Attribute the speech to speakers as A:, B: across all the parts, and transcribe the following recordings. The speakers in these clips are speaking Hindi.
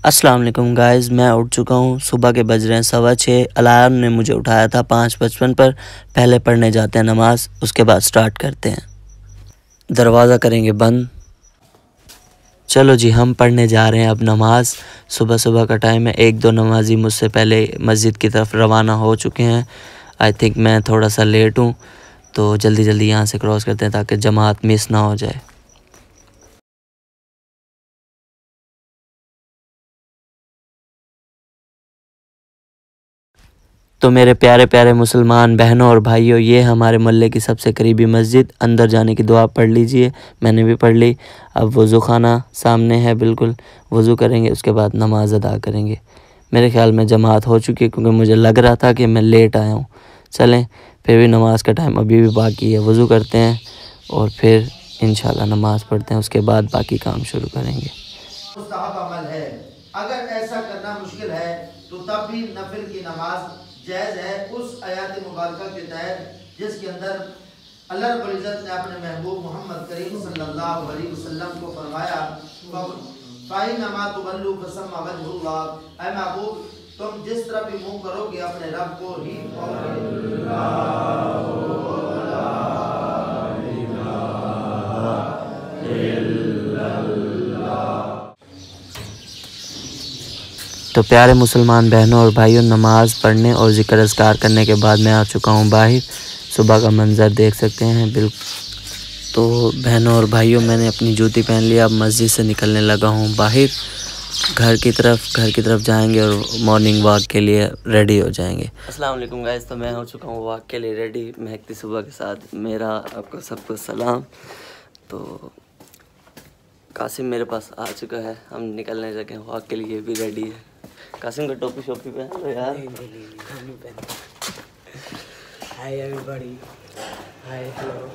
A: अस्सलाम वालेकुम गाइस, मैं उठ चुका हूँ। सुबह के बज रहे हैं 6:15। अलार्म ने मुझे उठाया था 5:55 पर। पहले पढ़ने जाते हैं नमाज, उसके बाद स्टार्ट करते हैं। दरवाज़ा करेंगे बंद। चलो जी, हम पढ़ने जा रहे हैं अब नमाज। सुबह सुबह का टाइम है। एक दो नमाजी मुझसे पहले मस्जिद की तरफ रवाना हो चुके हैं। आई थिंक मैं थोड़ा सा लेट हूँ, तो जल्दी जल्दी यहाँ से क्रॉस करते हैं ताकि जमात मिस ना हो जाए। तो मेरे प्यारे प्यारे मुसलमान बहनों और भाइयों, ये हमारे मोहल्ले की सबसे करीबी मस्जिद। अंदर जाने की दुआ पढ़ लीजिए, मैंने भी पढ़ ली। अब वज़ू खाना सामने है, बिल्कुल वज़ू करेंगे, उसके बाद नमाज अदा करेंगे। मेरे ख्याल में जमात हो चुकी है, क्योंकि मुझे लग रहा था कि मैं लेट आया हूँ। चलें, फिर भी नमाज का टाइम अभी भी बाकी है। वज़ू करते हैं और फिर इंशाल्लाह नमाज पढ़ते हैं, उसके बाद बाकी काम शुरू करेंगे।
B: मुस्तहब अमल है, अगर ऐसा करना मुश्किल है तो तब भी नफिल की नमाज जायज़ है, उस आयत मुबारका के तहत जिसके अंदर अल्लाह रब्बुल इज़्ज़त ने अपने महबूब मोहम्मद करीम सल्लल्लाहु अलैहि वसल्लम को फरमाया, फ़इन्नमा तुवल्लू फसम्मा वजहुल्लाह, ऐ महबूब तुम जिस तरफ भी मुंह करोगे अपने रब को ही पाओगे।
A: तो प्यारे मुसलमान बहनों और भाइयों, नमाज़ पढ़ने और ज़िक्र अज़कार करने के बाद मैं आ चुका हूँ बाहर। सुबह का मंज़र देख सकते हैं बिल्कुल। तो बहनों और भाइयों, मैंने अपनी जूती पहन लिया। अब मस्जिद से निकलने लगा हूँ बाहर, घर की तरफ जाएंगे और मॉर्निंग वॉक के लिए रेडी हो जाएंगे। अस्सलाम वालेकुम गाइस, तो मैं हो चुका हूँ वॉक के लिए रेडी, महकती सुबह के साथ। मेरा आपको सबको सलाम। तो कासिम मेरे पास आ चुका है, हम निकलने लगे वॉक के लिए, भी रेडी है। कासिम का टोपी शोपी पहन लो यार।
C: Hi everybody, hi hello.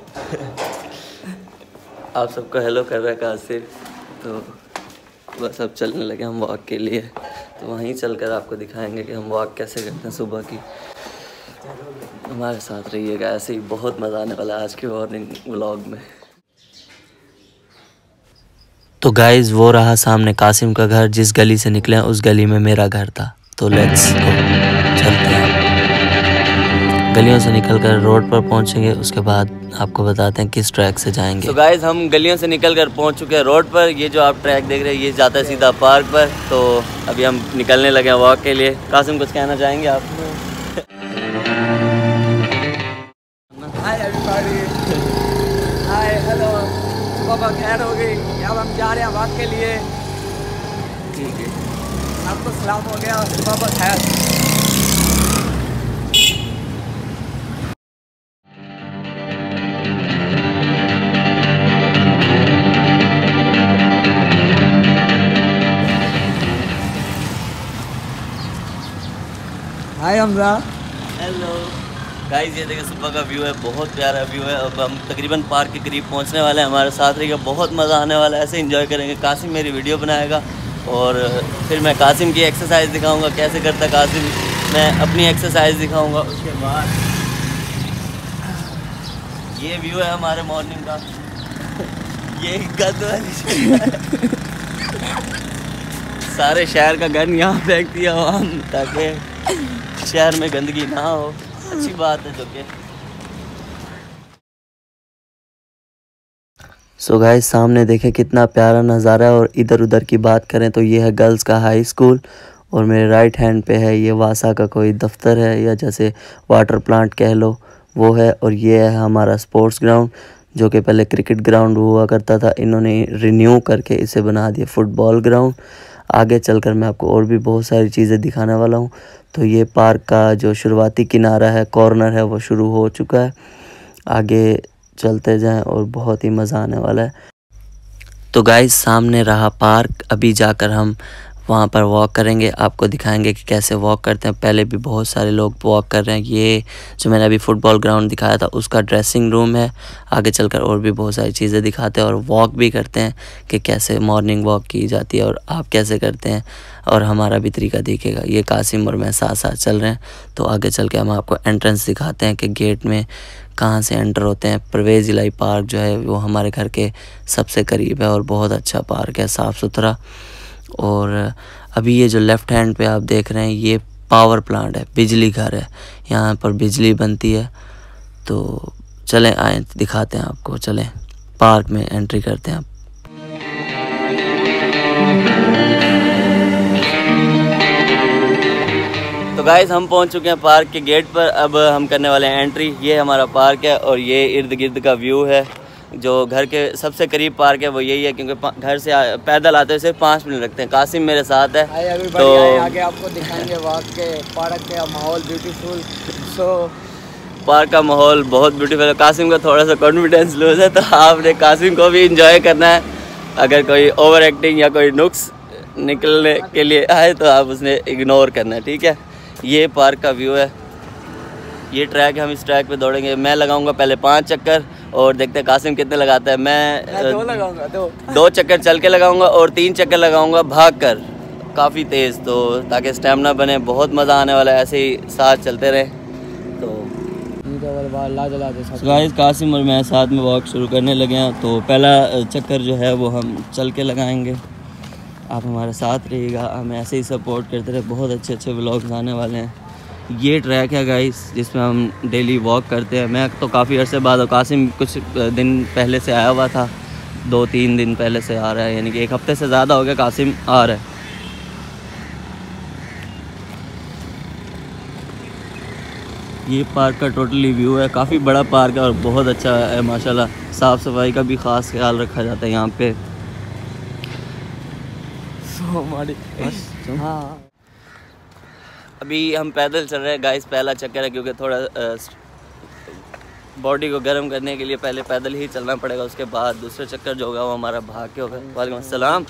A: आप सबको हेलो कर रहा है कासिम। तो बस अब चलने लगे हम वॉक के लिए। तो वहीं चलकर आपको दिखाएंगे कि हम वॉक कैसे करते हैं सुबह की। हमारे साथ रहिएगा, ऐसे ही बहुत मज़ा आने वाला है आज के मॉर्निंग व्लॉग में। तो गाइज़, वो रहा सामने कासिम का घर। जिस गली से निकले हैं उस गली में मेरा घर था। तो लेट्स गो, चलते हैं। गलियों से निकलकर रोड पर पहुंचेंगे, उसके बाद आपको बताते हैं किस ट्रैक से जाएंगे। तो गाइज़, हम गलियों से निकलकर पहुंच चुके हैं रोड पर। ये जो आप ट्रैक देख रहे हैं ये जाता है सीधा पार्क पर। तो अभी हम निकलने लगे हैं वॉक के लिए। कासिम, कुछ कहना चाहेंगे आप?
C: Hi everybody, hi hello. सुबह खैर हो गई, अब हम जा रहे हैं वॉक के लिए।
A: ठीक है,
C: आपको सलाम हो गया, सुबह खैर। हाय हमजा।
A: हेलो गाइस, ये देखिए सुबह का व्यू है, बहुत प्यारा व्यू है। अब हम तकरीबन पार्क के करीब पहुंचने वाले हैं। हमारे साथ रहिएगा, बहुत मज़ा आने वाला है, ऐसे एंजॉय करेंगे। कासिम मेरी वीडियो बनाएगा और फिर मैं कासिम की एक्सरसाइज दिखाऊंगा, कैसे करता कासिम। मैं अपनी एक्सरसाइज दिखाऊंगा। उसके बाद ये व्यू है हमारे मॉर्निंग का। ये गंद वाली सारे शहर का गंद यहाँ फेंक दिया हम, ताकि शहर में गंदगी ना हो। अच्छी बात है जो कि। सो गाइस, सामने देखें कितना प्यारा नज़ारा है। और इधर उधर की बात करें तो ये है गर्ल्स का हाई स्कूल, और मेरे राइट हैंड पे है ये वासा का कोई दफ्तर है, या जैसे वाटर प्लांट कह लो वो है। और ये है हमारा स्पोर्ट्स ग्राउंड, जो कि पहले क्रिकेट ग्राउंड हुआ करता था। इन्होंने रिन्यू करके इसे बना दिया फुटबॉल ग्राउंड। आगे चलकर मैं आपको और भी बहुत सारी चीज़ें दिखाने वाला हूँ। तो ये पार्क का जो शुरुआती किनारा है, कॉर्नर है, वो शुरू हो चुका है। आगे चलते जाएं और बहुत ही मज़ा आने वाला है। तो गाइस, सामने रहा पार्क। अभी जाकर हम वहाँ पर वॉक करेंगे, आपको दिखाएंगे कि कैसे वॉक करते हैं। पहले भी बहुत सारे लोग वॉक कर रहे हैं। ये जो मैंने अभी फुटबॉल ग्राउंड दिखाया था उसका ड्रेसिंग रूम है। आगे चलकर और भी बहुत सारी चीज़ें दिखाते हैं और वॉक भी करते हैं कि कैसे मॉर्निंग वॉक की जाती है और आप कैसे करते हैं, और हमारा भी तरीका दिखेगा। ये कासिम और मैं साथ साथ चल रहे हैं। तो आगे चल के हम आपको एंट्रेंस दिखाते हैं कि गेट में कहाँ से एंटर होते हैं। परवेज़ इलाही पार्क जो है वो हमारे घर के सबसे करीब है और बहुत अच्छा पार्क है, साफ़ सुथरा। और अभी ये जो लेफ़्ट हैंड पे आप देख रहे हैं ये पावर प्लांट है, बिजली घर है, यहाँ पर बिजली बनती है। तो चलें आए दिखाते हैं आपको, चलें पार्क में एंट्री करते हैं आप। तो गाइस हम पहुंच चुके हैं पार्क के गेट पर। अब हम करने वाले हैं एंट्री। ये हमारा पार्क है और ये इर्द गिर्द का व्यू है। जो घर के सबसे करीब पार्क है वो यही है, क्योंकि घर से पैदल आते हुए सिर्फ 5 मिनट लगते हैं। कासिम मेरे साथ है,
C: तो आगे आपको दिखाएंगे वहाँ के पार्क का माहौल ब्यूटीफुल। सो
A: पार्क का माहौल बहुत ब्यूटीफुल है। कासिम का थोड़ा सा कॉन्फिडेंस लूज है, तो आपने कासिम को भी इंजॉय करना है। अगर कोई ओवर एक्टिंग या कोई नुक्स निकलने के लिए आए तो आप उसने इग्नोर करना है, ठीक है। ये पार्क का व्यू है, ये ट्रैक है, हम इस ट्रैक पे दौड़ेंगे। मैं लगाऊंगा पहले 5 चक्कर और देखते हैं कासिम कितने लगाता है। मैं
C: 2 लगाऊंगा,
A: 2 चक्कर चल के लगाऊंगा और 3 चक्कर लगाऊंगा भाग कर, काफ़ी तेज़, तो ताकि स्टेमिना बने। बहुत मज़ा आने वाला है, ऐसे ही साथ चलते रहे। तो गाइस कासिम और मैं साथ में वॉक शुरू करने लगे हैं। तो पहला चक्कर जो है वो हम चल के लगाएंगे। आप हमारे साथ रहिएगा, हमें ऐसे ही सपोर्ट करते रहे। बहुत अच्छे अच्छे व्लॉग्स आने वाले हैं। ये ट्रैक है गाइस जिसमें हम डेली वॉक करते हैं। मैं तो काफ़ी अरसे बाद, कासिम कुछ दिन पहले से आया हुआ था, 2-3 दिन पहले से आ रहा है, यानी कि 1 हफ्ते से ज़्यादा हो गया कासिम आ रहा है। ये पार्क का टोटली व्यू है, काफ़ी बड़ा पार्क है और बहुत अच्छा है माशाल्लाह। साफ़ सफाई का भी ख़ास ख्याल रखा जाता है यहाँ पे।
C: हाँ
A: अभी हम पैदल चल रहे हैं गाइस। पहला चक्कर है क्योंकि थोड़ा बॉडी को गर्म करने के लिए पहले पैदल ही चलना पड़ेगा। उसके बाद दूसरा चक्कर जो होगा वो हमारा भाग के होगा। वालेकुम अस्सलाम।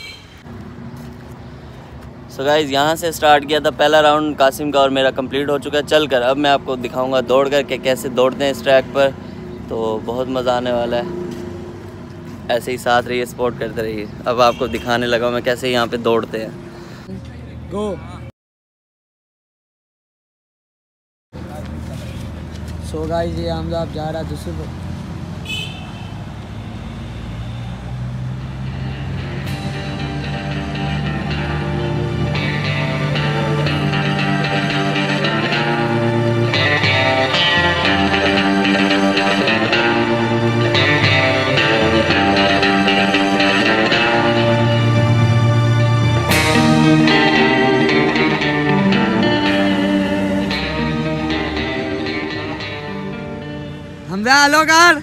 A: सो गाइस यहाँ से स्टार्ट किया था पहला राउंड कासिम का और मेरा कंप्लीट हो चुका है चल कर। अब मैं आपको दिखाऊंगा दौड़ कर के कैसे दौड़ते हैं इस ट्रैक पर। तो बहुत मज़ा आने वाला है, ऐसे ही साथ रहिए, सपोर्ट करते रहिए। अब आपको दिखाने लगा मैं कैसे यहाँ पे दौड़ते हैं।
C: गो। सो गाइस ये हम आप जा रहा है दूसरे हेलो कर।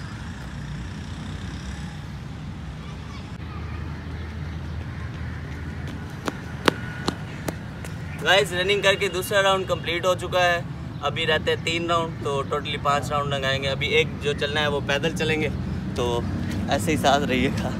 A: गाइस रनिंग करके दूसरा राउंड कंप्लीट हो चुका है। अभी रहते हैं 3 राउंड, तो टोटली 5 राउंड लगाएंगे। अभी एक जो चलना है वो पैदल चलेंगे, तो ऐसे ही साथ रहिएगा।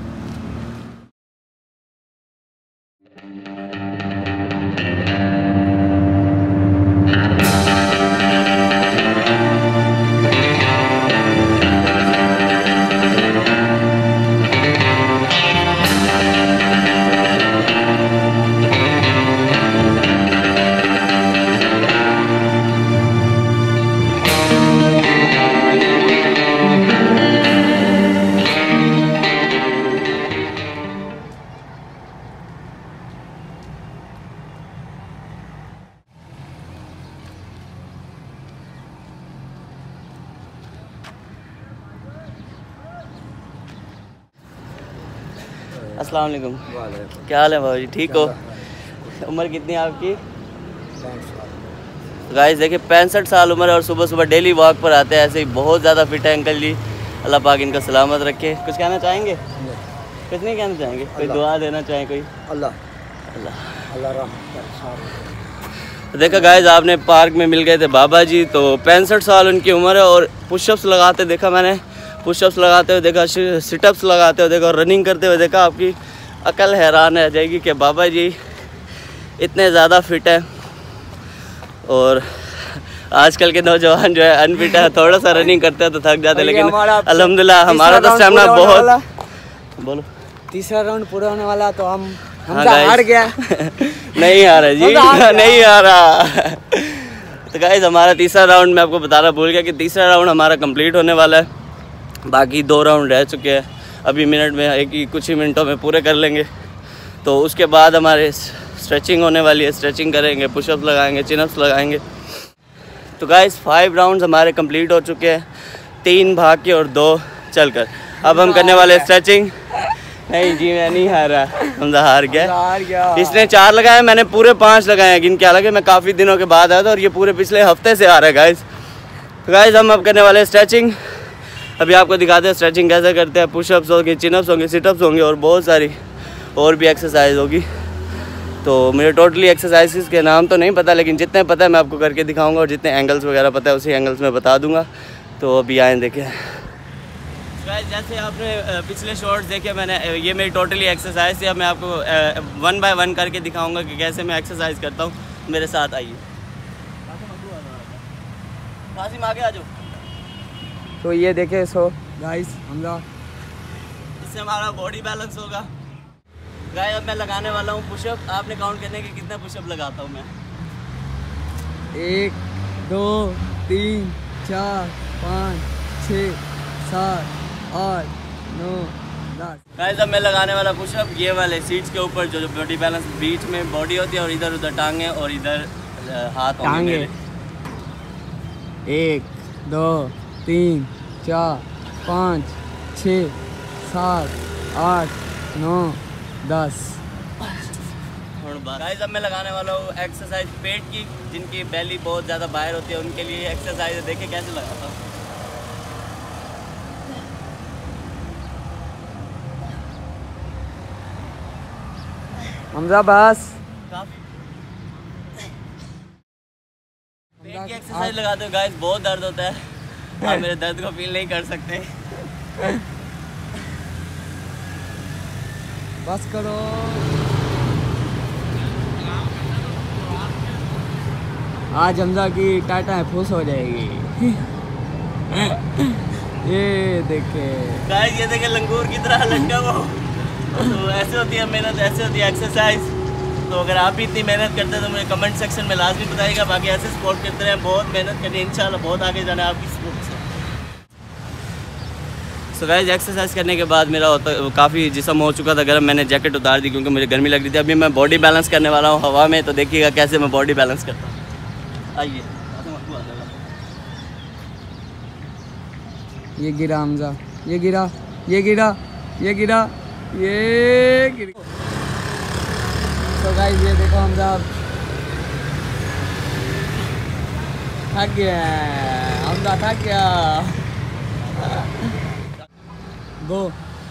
A: अस्सलाम वालेकुम। क्या हाल है भाई, ठीक हो? उम्र कितनी है आपकी? गाइस देखिए 65 साल उम्र है और सुबह सुबह डेली वॉक पर आते हैं। ऐसे ही बहुत ज़्यादा फिट है अंकल जी। अल्लाह पाक इनका सलामत रखे। कुछ कहना चाहेंगे? कुछ नहीं कहना चाहेंगे? कोई दुआ देना चाहें कोई? तो देखा गाइस आपने पार्क में मिल गए थे बाबा जी। तो 65 साल उनकी उम्र है और पुशअप्स लगाते देखा मैंने, पुशअप्स लगाते हुए देखा, सिटअप्स लगाते हुए देखा और रनिंग करते हुए देखा। आपकी अकल हैरान रह जाएगी कि बाबा जी इतने ज़्यादा फिट है। और आजकल के नौजवान जो है अनफिट है, थोड़ा सा रनिंग करते हैं तो थक जाते हैं, लेकिन अल्हम्दुलिल्लाह हमारा तो स्टेमिना बहुत। बोलो।
C: तीसरा राउंड पूरा होने वाला, तो हम
A: हाँ
C: हार गया।
A: नहीं आ रहा जी, नहीं आ रहा। तो गाइस हमारा तीसरा राउंड मैं आपको बताना भूल गया कि तीसरा राउंड हमारा कंप्लीट होने वाला है। बाकी 2 राउंड रह चुके हैं, अभी मिनट में कुछ ही मिनटों में पूरे कर लेंगे। तो उसके बाद हमारे स्ट्रेचिंग होने वाली है, स्ट्रेचिंग करेंगे, पुशअप्स लगाएंगे, चिनअप्स लगाएंगे। तो गाइस 5 राउंड्स हमारे कंप्लीट हो चुके हैं, 3 भाग के और 2 चलकर। अब हम करने वाले स्ट्रेचिंग। नहीं जी मैं नहीं हार रहा, हमजा हार गया। इसने 4 लगाए, मैंने पूरे 5 लगाए हैं। गिन के हालांकि मैं काफ़ी दिनों के बाद आया था और ये पूरे पिछले हफ्ते से आ रहा है गाइस। तो गाइस हम अब करने वाले स्ट्रेचिंग। अभी आपको दिखाते हैं स्ट्रेचिंग कैसे करते हैं। पुशअप्स होंगे, चिनअप्स होंगे, सिटअप्स होंगे और बहुत सारी और भी एक्सरसाइज होगी। तो मुझे टोटली एक्सरसाइजेस के नाम तो नहीं पता, लेकिन जितने पता है मैं आपको करके दिखाऊंगा और जितने एंगल्स वगैरह पता है उसी एंगल्स में बता दूंगा। तो अभी आए देखें। जैसे आपने पिछले शॉर्ट्स देखे, मैंने ये मेरी टोटली एक्सरसाइज है। मैं आपको 1 बाय 1 करके दिखाऊंगा कि कैसे मैं एक्सरसाइज करता हूँ। मेरे साथ आइए। कासिम आगे आ जाओ।
C: तो ये देखे सो गाइस हमजा,
A: इससे हमारा बॉडी बैलेंस होगा। गाइस अब मैं लगाने वाला हूँ पुशअप। आपने काउंट करने के कितने पुशअप लगाता हूँ मैं।
C: 1 2 3 4 5 6 7 8 9 10।
A: गाइस अब मैं लगाने वाला पुशअप ये वाले सीट्स के ऊपर, जो बॉडी बैलेंस बीच में बॉडी होती है और इधर उधर टांगे और इधर हाथ होंगे।
C: 1 2 3 4 5 6 7 8 9 10।
A: गाइस अब मैं लगाने वाला हूँ एक्सरसाइज पेट की। जिनकी बेली बहुत ज़्यादा बाहर होती है उनके लिए एक्सरसाइज है। देखिए कैसे लगाता हूँ।
C: हमजा बस
A: पेट की एक्सरसाइज लगाते हो गाइस, बहुत दर्द होता है। आप मेरे दर्द को फील नहीं कर सकते।
C: बस करो। आज हमजा की टाटा फुस हो जाएगी। ये देखे
A: गाइस, ये देखे लंगूर की तरह लटका वो। तो ऐसे होती है मेहनत, ऐसे होती है एक्सरसाइज। तो अगर आप भी इतनी मेहनत करते हैं तो मुझे कमेंट सेक्शन में लाजमी बताइएगा। बाकी ऐसे सपोर्ट करते रहें, बहुत मेहनत करनी है, इंशाल्लाह बहुत आगे जाना है आपकी सपोर्ट से। सो गाइस एक्सरसाइज करने के बाद मेरा काफ़ी जिस्म हो चुका था गर्म। मैंने जैकेट उतार दी क्योंकि मुझे गर्मी लग रही थी। अभी मैं बॉडी बैलेंस करने वाला हूँ हवा में, तो देखिएगा कैसे मैं बॉडी बैलेंस करता हूँ। आइए।
C: ये गिरा हमजा, ये गिरा, ये गिरा, ये गिरा, ये गिरा। तो गाइस ये देखो हमजा थक गया, हमजा थक गया। गो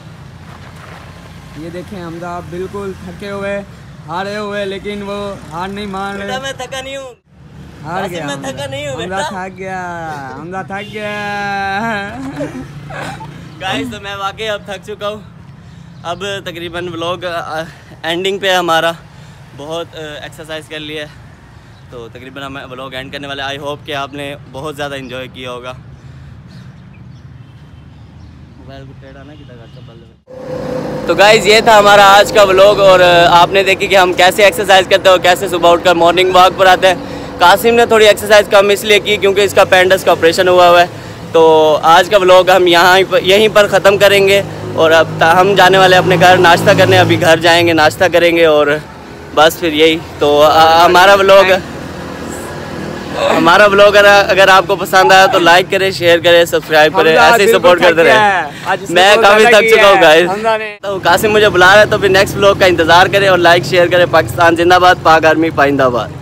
C: ये देखें हमजा आप बिल्कुल थके हुए, हारे हुए, लेकिन वो हार नहीं मान रहे।
A: मैं थका नहीं हूँ,
C: हार गया,
A: मैं थका नहीं हूँ,
C: हमजा थक गया, हमजा थक गया।
A: गाइस तो मैं वाकई अब थक चुका हूँ। अब तकरीबन व्लॉग एंडिंग पे हमारा बहुत एक्सरसाइज कर लिया है, तो तकरीबन हम व्लॉग एंड करने वाले। आई होप कि आपने बहुत ज़्यादा इन्जॉय किया होगा। तो गाइज़ ये था हमारा आज का व्लॉग, और आपने देखी कि हम कैसे एक्सरसाइज करते हैं, कैसे सुबह उठकर मॉर्निंग वॉक पर आते हैं। कासिम ने थोड़ी एक्सरसाइज कम इसलिए की क्योंकि इसका पेंडस का ऑपरेशन हुआ है। तो आज का व्लॉग हम यहीं पर ख़त्म करेंगे, और अब हम जाने वाले अपने घर नाश्ता करने। अभी घर जाएंगे, नाश्ता करेंगे और बस फिर यही। तो हमारा व्लॉग अगर आपको पसंद आया तो लाइक करें, शेयर करें, सब्सक्राइब करें, ऐसे ही सपोर्ट करते रहें। मैं काफ़ी थक चुका हूँ गाइस। तो कासिम मुझे बुला रहा है, तो फिर नेक्स्ट व्लॉग का इंतज़ार करें और लाइक शेयर करें। पाकिस्तान जिंदाबाद, पाक आर्मी पाइंदाबाद।